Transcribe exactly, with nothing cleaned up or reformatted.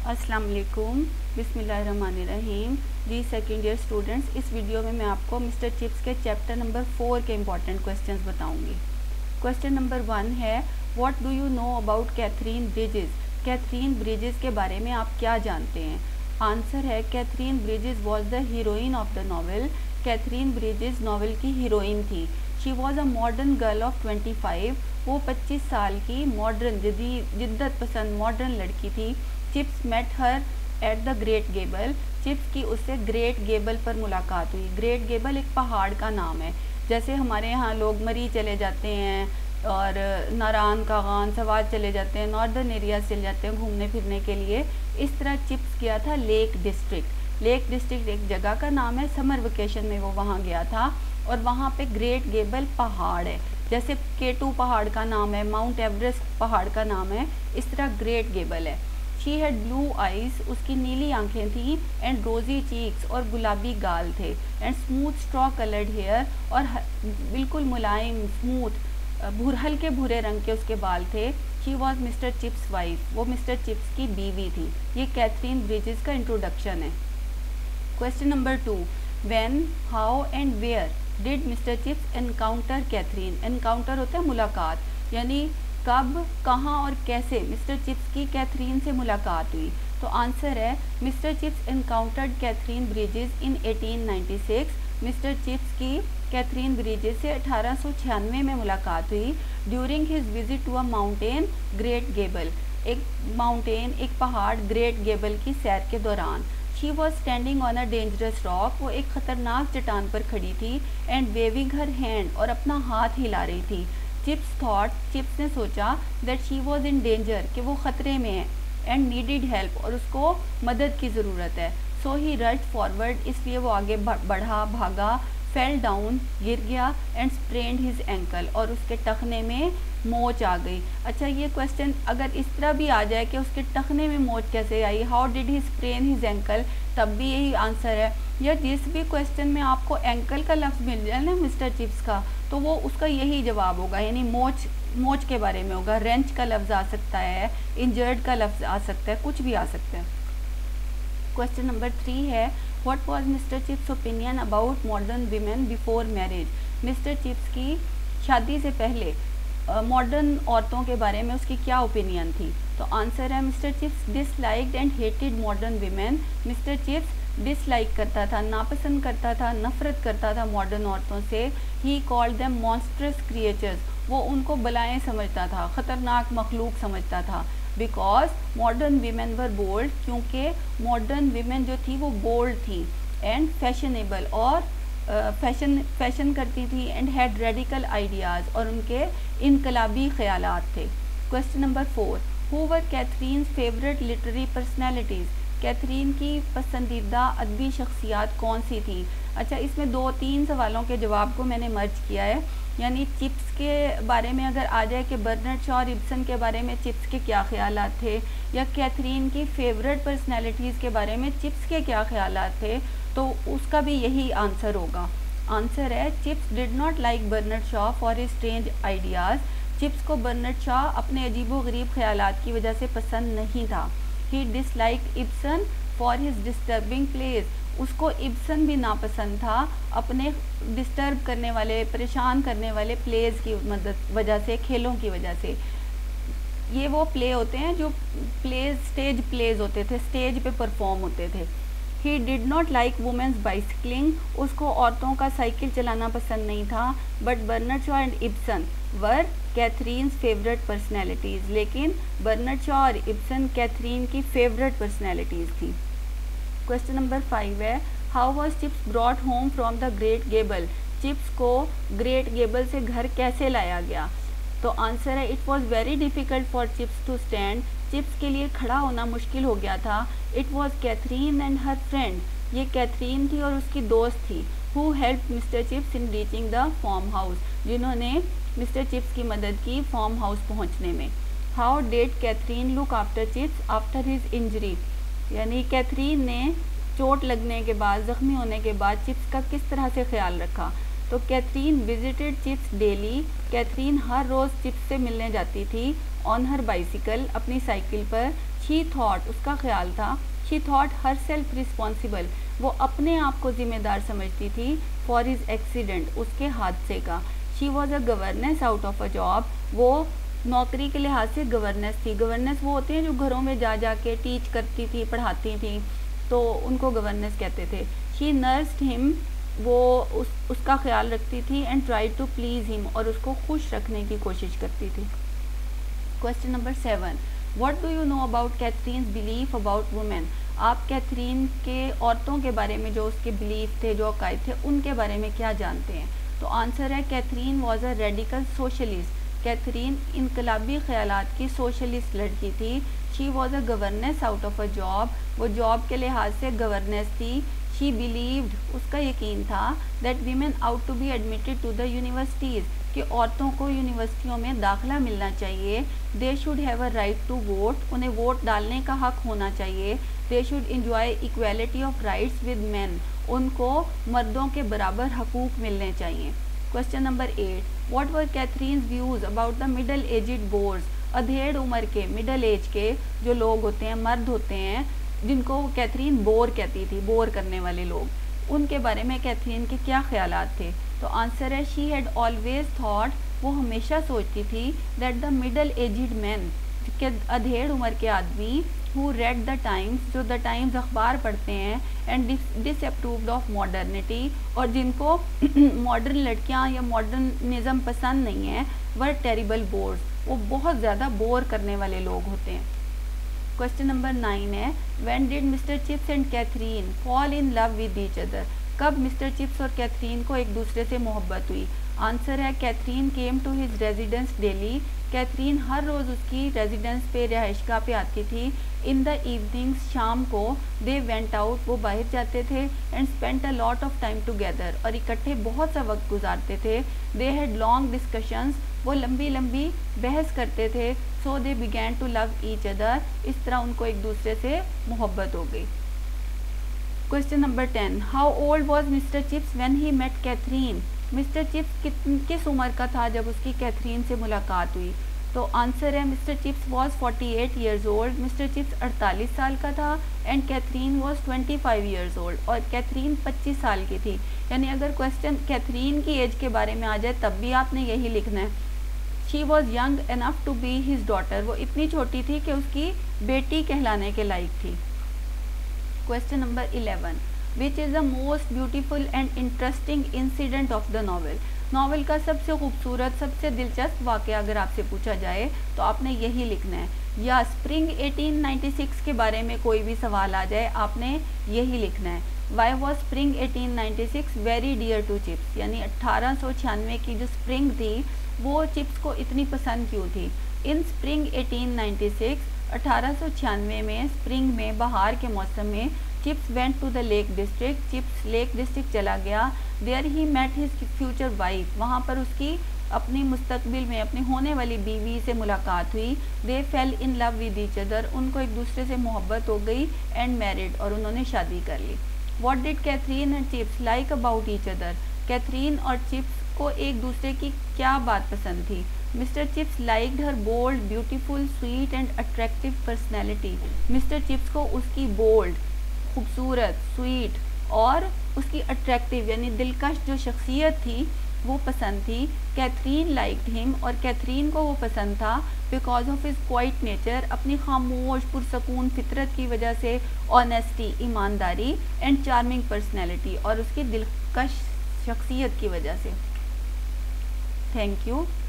अस्सलाम वालेकुम, बिस्मिल्लाहिर्रहमानिर्रहीम। जी सेकेंड ईयर स्टूडेंट्स, इस वीडियो में मैं आपको मिस्टर चिप्स के चैप्टर नंबर फोर के इम्पॉर्टेंट क्वेश्चंस बताऊंगी। क्वेश्चन नंबर वन है, what do you know about Catherine Bridges? Catherine Bridges के बारे में आप क्या जानते हैं? आंसर है, Catherine Bridges was the heroine of the novel. Catherine Bridges novel की हीरोइन थी। She was a modern girl of twenty five. वो पच्चीस साल की मॉडर्न जिद्दत पसंद मॉडर्न लड़की थी। Chips met her at the Great Gable. Chips की उससे ग्रेट गेबल पर मुलाकात हुई। ग्रेट गेबल एक पहाड़ का नाम है। जैसे हमारे यहाँ लोग मरी चले जाते हैं और नारान कागान सवाद चले जाते हैं, नॉर्दर्न एरिया चले जाते हैं घूमने फिरने के लिए। इस तरह चिप्स गया था लेक डिस्ट्रिक्ट। लेक डिस्ट्रिक्ट एक जगह का नाम है। समर वेकेशन में वो वहाँ गया था और वहाँ पे ग्रेट गेबल पहाड़ है। जैसे केटू पहाड़ का नाम है, माउंट एवरेस्ट पहाड़ का नाम है, इस तरह ग्रेट गेबल है। शी हैड ब्लू आइज, उसकी नीली आंखें थी, एंड रोजी चीक्स, और गुलाबी गाल थे, and smooth straw coloured hair, और बिल्कुल मुलायम स्मूथ भूर हल्के भूरे रंग के उसके बाल थे। She was mister Chips wife, वो मिस्टर चिप्स की बीवी थी। ये कैथरीन ब्रिजेस का इंट्रोडक्शन है। Question number two, when, how and where did mister Chips encounter Catherine? Encounter होता है मुलाकात, यानी कब, कहाँ और कैसे मिस्टर चिप्स की कैथरीन से मुलाकात हुई। तो आंसर है, mister Chips encountered Catherine Bridges in eighteen ninety six. Mr Chips की कैथरीन ब्रिजेस से अठारह सौ छियानवे में मुलाकात हुई। During his visit to a mountain Great Gable, एक माउंटेन एक पहाड़ ग्रेट गेबल की सैर के दौरान। She was standing on a dangerous rock, वो एक खतरनाक चट्टान पर खड़ी थी, एंड वेविंग हर हैंड, और अपना हाथ हिला रही थी। चिप्स थॉट, चिप्स ने सोचा, that she was in danger, कि वो खतरे में है, एंड नीडिड हेल्प, और उसको मदद की ज़रूरत है। सो ही रश्ड फॉरवर्ड, इसलिए वो आगे बढ़ा, भागा। फेल डाउन, गिर गया, एंड स्प्रेन्ड हिज एंकल, और उसके टखने में मोच आ गई। अच्छा, ये क्वेश्चन अगर इस तरह भी आ जाए कि उसके टखने में मोच कैसे आई, how did he sprain his ankle, तब भी यही आंसर है। या जिस भी क्वेश्चन में आपको एंकल का लफ्ज़ मिल जाए ना मिस्टर चिप्स का, तो वो उसका यही जवाब होगा, यानी मोच मोच के बारे में होगा। रेंच का लफ्ज़ आ सकता है, इंजर्ड का लफ्ज़ आ सकता है, कुछ भी आ सकता है। क्वेश्चन नंबर थ्री है, what was Mr Chips opinion about modern women before marriage? Mr Chips की शादी से पहले मॉडर्न uh, औरतों के बारे में उसकी क्या ओपिनियन थी? तो आंसर है, mister Chips disliked and hated modern women. Mr Chips dislike करता था, नापसंद करता था, नफरत करता था मॉडर्न औरतों से। He called them monstrous creatures, वो उनको बलाएं समझता था, ख़तरनाक मखलूक समझता था। Because modern women were bold, क्योंकि मॉडर्न वीमेन जो थी वो बोल्ड थी, एंड फैशनेबल, और फैशन uh, फैशन करती थी, एंड हैड रेडिकल आइडियाज़, और उनके इनकलाबी ख्यालात थे। Question number four, who were Catherine's favourite literary personalities? Catherine की पसंदीदा अदबी शख्सियात कौन सी थी? अच्छा, इसमें दो तीन सवालों के जवाब को मैंने मर्ज किया है। यानी चिप्स के बारे में अगर आ जाए कि बर्नार्ड शॉ और इब्सन के बारे में चिप्स के क्या ख्यालात थे, या कैथरीन की फेवरेट पर्सनैलिटीज़ के बारे में चिप्स के क्या ख्यालात थे, तो उसका भी यही आंसर होगा। आंसर है, Chips did not like Bernard Shaw for his strange ideas. Chips को बर्नार्ड शॉ अपने अजीबो गरीब ख्यालात की वजह से पसंद नहीं था। He dislike Ibsen for his disturbing plays, उसको इब्सन भी नापसंद था अपने डिस्टर्ब करने वाले, परेशान करने वाले प्लेज की मदद वजह से, खेलों की वजह से। ये वो प्ले होते हैं जो प्लेज स्टेज प्लेज होते थे, स्टेज पे परफॉर्म होते थे। He did not like women's bicycling, उसको औरतों का साइकिल चलाना पसंद नहीं था। But Bernard Shaw and Ibsen were Catherine's favourite personalities, लेकिन बर्नार्ड शॉ और इब्सन कैथरीन की फेवरेट पर्सनैलिटीज़ थी। क्वेश्चन नंबर फाइव है, how was Chips brought home from the Great Gable? Chips को ग्रेट गेबल से घर कैसे लाया गया? तो आंसर है, it was very difficult for Chips to stand, chips के लिए खड़ा होना मुश्किल हो गया था। It was Catherine and her friend, ये कैथरीन थी और उसकी दोस्त थी। Who help Mr Chips in reaching the farm house, जिन्होंने मिस्टर चिप्स की मदद की फार्म हाउस पहुंचने में। How did Catherine look after Chips after his injury? यानी कैथरीन ने चोट लगने के बाद, ज़ख्मी होने के बाद चिप्स का किस तरह से ख्याल रखा? तो Catherine visited Chips daily, Catherine हर रोज़ चिप्स से मिलने जाती थी। ऑन हर बाइसिकल, अपनी साइकिल पर। शी थॉट, उसका ख्याल था, she thought herself responsible, वो अपने आप को जिम्मेदार समझती थी, फॉर हिज एक्सीडेंट, उसके हादसे का। She was a governess out of a job, वो नौकरी के लिहाज से गवर्नेंस थी। गवर्नेंस वो होते हैं जो घरों में जा जा के टीच करती थी, पढ़ाती थी, तो उनको गवर्नेंस कहते थे। शी नर्स्ड हिम, वो उस उसका ख्याल रखती थी, and try to please him, और उसको खुश रखने की कोशिश करती थी। Question number seven, what do you know about Catherine's belief about women? आप कैथरीन के औरतों के बारे में जो उसके बिलीफ थे, जो अकायद थे, उनके बारे में क्या जानते हैं? तो आंसर है Catherine was a radical socialist. Catherine इनकलाबी ख्यालात की सोशलिस्ट लड़की थी। She was a governess out of a job, वो जॉब के लिहाज से गवर्नेंस थी। शी बिलीव्ड, उसका यकीन था, that women ought to be admitted to the universities, कि औरतों को यूनिवर्सिटियों में दाखिला मिलना चाहिए। They should have a right to vote, उन्हें वोट डालने का हक होना चाहिए। They should enjoy equality of rights with man, उनको मर्दों के बराबर हकूक़ मिलने चाहिए। Question number eight, what were Catherine's views about the middle aged bores? अधेड़ उम्र के, मिडल एज के जो लोग होते हैं, मर्द होते हैं, जिनको कैथरीन बोर कहती थी, बोर करने वाले लोग, उनके बारे में कैथरीन के क्या ख्यालात थे? तो आंसर है शी हैड ऑलवेज थॉट, वो हमेशा सोचती थी, that the middle aged man, के अधेड़ उम्र के आदमी, हु रेड द टाइम्स, जो द टाइम्स अखबार पढ़ते हैं, एंड डिसअप्रूव्ड ऑफ मॉडर्निटी, और जिनको मॉडर्न लड़कियां या मॉडर्निज्म पसंद नहीं है, वर टेरिबल बोर्स, वो बहुत ज़्यादा बोर करने वाले लोग होते हैं। क्वेश्चन नंबर नाइन है, when did mister Chips and Catherine fall in love with each other? कब मिस्टर चिप्स और कैथरीन को एक दूसरे से मोहब्बत हुई? आंसर है Catherine came to his residence daily, Catherine हर रोज़ उसकी रेजिडेंस पे, रिहाइशगाह पे आती थी। इन द इवनिंग्स, शाम को, दे वेंट आउट, वो बाहर जाते थे, and spent a lot of time together, और इकट्ठे बहुत सा वक्त गुजारते थे। दे हैड लॉन्ग डिस्कशंस, वो लंबी लंबी बहस करते थे। So they began to love each other, इस तरह उनको एक दूसरे से मोहब्बत हो गई। Question number ten, how old was mister Chips when he met Catherine? Mister Chips कित किस उम्र का था जब उसकी कैथरीन से मुलाकात हुई? तो आंसर है mister Chips was forty eight years old, mister Chips अड़तालीस साल का था, and Catherine was twenty five years old, और कैथरीन पच्चीस साल की थी। यानी अगर क्वेश्चन कैथरीन की एज के बारे में आ जाए तब भी आपने यही लिखना है। She was young enough to be his daughter, वो इतनी छोटी थी कि उसकी बेटी कहलाने के लायक थी। Question number eleven, which is the most beautiful and interesting incident of the novel? Novel का सबसे खूबसूरत, सबसे दिलचस्प वाक़या अगर आपसे पूछा जाए तो आपने यही लिखना है। या स्प्रिंग एटीन नाइंटी सिक्स के बारे में कोई भी सवाल आ जाए, आपने यही लिखना है, why was spring eighteen ninety six very dear to Chips? यानी अट्ठारह सौ छियानवे की जो स्प्रिंग थी वो चिप्स को इतनी पसंद क्यों थी? In spring eighteen ninety six, अठारह सौ छियानवे में, स्प्रिंग में, बहार के मौसम में, Chips went to the Lake District, Chips Lake District चला गया। There he met his future wife, वहाँ पर उसकी अपनी मुस्तकबिल में अपनी होने वाली बीवी से मुलाकात हुई। They fell in love with each other, उनको एक दूसरे से मोहब्बत हो गई, एंड मैरिड, और उन्होंने शादी कर ली। What did Catherine and Chips like about each other? Catherine और चिप्स को एक दूसरे की क्या बात पसंद थी? Mister Chips liked her bold, beautiful, sweet and attractive personality. Mister Chips को उसकी बोल्ड, खूबसूरत, स्वीट और उसकी अट्रैक्टिव यानी दिलकश जो शख्सियत थी वो पसंद थी। कैथरीन लाइक्ड हिम, और कैथरीन को वो पसंद था because of his quiet nature, अपनी खामोश पुरसकून फितरत की वजह से, ऑनेस्टी, ईमानदारी, एंड चार्मिंग पर्सनैलिटी, और उसकी दिलकश शख्सियत की वजह से। Thank you.